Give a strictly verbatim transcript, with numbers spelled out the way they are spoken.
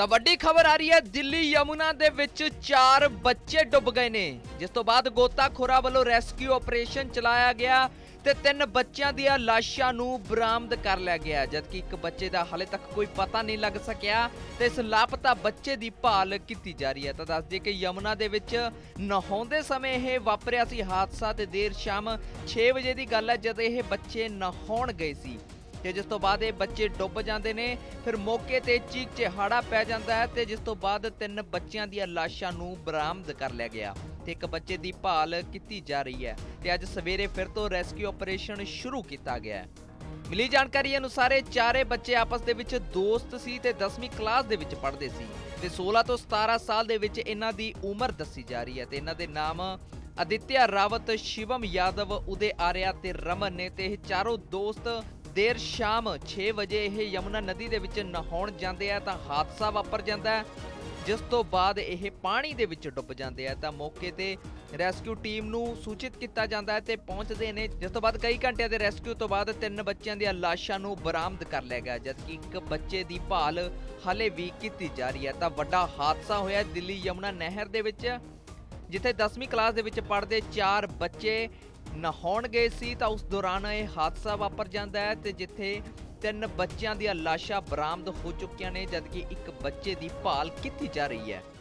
ਤਾਂ ਵੱਡੀ ਖਬਰ ਆ ਰਹੀ ਹੈ ਦਿੱਲੀ ਯਮੁਨਾ ਦੇ ਵਿੱਚ ਚਾਰ ਬੱਚੇ ਡੁੱਬ ਗਏ ਨੇ, ਜਿਸ ਤੋਂ ਬਾਅਦ ਗੋਤਾਖੋਰਾਂ ਵੱਲੋਂ ਰੈਸਕਿਊ ਆਪਰੇਸ਼ਨ ਚਲਾਇਆ ਗਿਆ ਤੇ ਤਿੰਨ ਬੱਚਿਆਂ ਦੀਆਂ ਲਾਸ਼ਾਂ ਨੂੰ ਬਰਾਮਦ ਕਰ ਲਿਆ ਗਿਆ, ਜਦਕਿ ਇੱਕ ਬੱਚੇ ਦਾ ਹਾਲੇ ਤੱਕ ਕੋਈ ਪਤਾ ਨਹੀਂ ਲੱਗ ਸਕਿਆ ਤੇ ਇਸ ਲਾਪਤਾ ਬੱਚੇ ਦੀ ਭਾਲ ਕੀਤੀ ਜਾ ਰਹੀ ਹੈ। ਤਾਂ ਦੱਸ ਦਈਏ ਕਿ ਯਮੁਨਾ ਦੇ ਵਿੱਚ ਨਹਾਉਂਦੇ ਸਮੇਂ ਇਹ ਵਾਪਰਿਆ ਸੀ ਹਾਦਸਾ ਤੇ ਦੇਰ ਸ਼ਾਮ ਛੇ ਵਜੇ ਦੀ ਗੱਲ ਹੈ ਜਦ ਇਹ ਬੱਚੇ ਨਹਾਉਣ ਗਏ ਸੀ ਤੇ ਜਿਸ ਤੋਂ ਬਾਅਦ ਇਹ ਬੱਚੇ ਡੁੱਬ ਜਾਂਦੇ ਨੇ। ਫਿਰ ਮੌਕੇ ਤੇ ਚੀਕ ਚਿਹਾੜਾ ਪੈ ਜਾਂਦਾ ਹੈ ਤੇ ਜਿਸ ਤੋਂ ਬਾਅਦ ਤਿੰਨ ਬੱਚਿਆਂ ਦੀਆਂ ਲਾਸ਼ਾਂ ਨੂੰ ਬਰਾਮਦ ਕਰ ਲਿਆ ਗਿਆ ਤੇ ਇੱਕ ਬੱਚੇ ਦੀ ਭਾਲ ਕੀਤੀ ਜਾ ਰਹੀ ਹੈ ਤੇ ਅੱਜ ਸਵੇਰੇ ਫਿਰ ਤੋਂ ਰੈਸਕਿਊ ਆਪਰੇਸ਼ਨ ਸ਼ੁਰੂ ਕੀਤਾ ਗਿਆ ਹੈ। ਮਿਲੀ ਜਾਣਕਾਰੀ ਅਨੁਸਾਰ ਇਹ ਚਾਰੇ ਬੱਚੇ ਆਪਸ ਦੇ ਵਿੱਚ ਦੋਸਤ ਸੀ ਤੇ ਦਸਵੀਂ ਕਲਾਸ ਦੇ ਵਿੱਚ ਪੜ੍ਹਦੇ ਸੀ ਤੇ ਸੋਲਾਂ ਤੋਂ ਸਤਾਰਾਂ ਸਾਲ ਦੇ ਵਿੱਚ ਇਹਨਾਂ ਦੀ ਉਮਰ ਦੱਸੀ ਜਾ ਰਹੀ ਹੈ ਤੇ ਇਹਨਾਂ ਦੇ ਨਾਮ ਅਦਿੱਤਿਆ ਰਾਵਤ, ਸ਼ਿਵਮ ਯਾਦਵ, ਉਦੇ ਆਰਿਆ ਤੇ ਰਮਨ ਨੇ ਤੇ ਇਹ ਚਾਰੋਂ ਦੋਸਤ ਦੇਰ ਸ਼ਾਮ ਛੇ ਵਜੇ ਇਹ ਯਮੁਨਾ ਨਦੀ ਦੇ ਵਿੱਚ ਨਹਾਉਣ ਜਾਂਦੇ ਆ ਤਾਂ ਹਾਦਸਾ ਵਾਪਰ ਜਾਂਦਾ ਹੈ, ਜਿਸ ਤੋਂ ਬਾਅਦ ਇਹ ਪਾਣੀ ਦੇ ਵਿੱਚ ਡੁੱਬ ਜਾਂਦੇ ਆ ਤਾਂ ਮੌਕੇ ਤੇ ਰੈਸਕਿਊ ਟੀਮ ਨੂੰ ਸੂਚਿਤ ਕੀਤਾ ਜਾਂਦਾ ਹੈ ਤੇ ਪਹੁੰਚਦੇ ਨੇ, ਜਿਸ ਤੋਂ ਬਾਅਦ ਕਈ ਘੰਟਿਆਂ ਦੇ ਰੈਸਕਿਊ ਤੋਂ ਬਾਅਦ ਤਿੰਨ ਬੱਚਿਆਂ ਦੀਆਂ ਲਾਸ਼ਾਂ ਨੂੰ ਬਰਾਮਦ ਕਰ ਲਿਆ ਗਿਆ, ਜਦਕਿ ਇੱਕ ਬੱਚੇ ਦੀ ਭਾਲ ਹਾਲੇ ਵੀ ਕੀਤੀ ਜਾ ਰਹੀ ਹੈ। ਤਾਂ ਵੱਡਾ ਹਾਦਸਾ ਹੋਇਆ ਦਿੱਲੀ ਯਮੁਨਾ ਨਹਿਰ ਦੇ ਵਿੱਚ, ਜਿੱਥੇ ਦਸਵੀਂ ਕਲਾਸ ਦੇ ਵਿੱਚ ਪੜ੍ਹਦੇ ਚਾਰ ਬੱਚੇ ਨਹਾਉਣ ਗਏ ਸੀ ਤਾਂ ਉਸ ਦੌਰਾਨ ਇਹ ਹਾਦਸਾ ਵਾਪਰ ਜਾਂਦਾ ਹੈ ਤੇ ਜਿੱਥੇ ਤਿੰਨ ਬੱਚਿਆਂ ਦੀਆਂ ਲਾਸ਼ਾਂ ਬਰਾਮਦ ਹੋ ਚੁੱਕੀਆਂ ਨੇ, ਜਦਕਿ ਇੱਕ ਬੱਚੇ ਦੀ ਭਾਲ ਕੀਤੀ ਜਾ ਰਹੀ ਹੈ।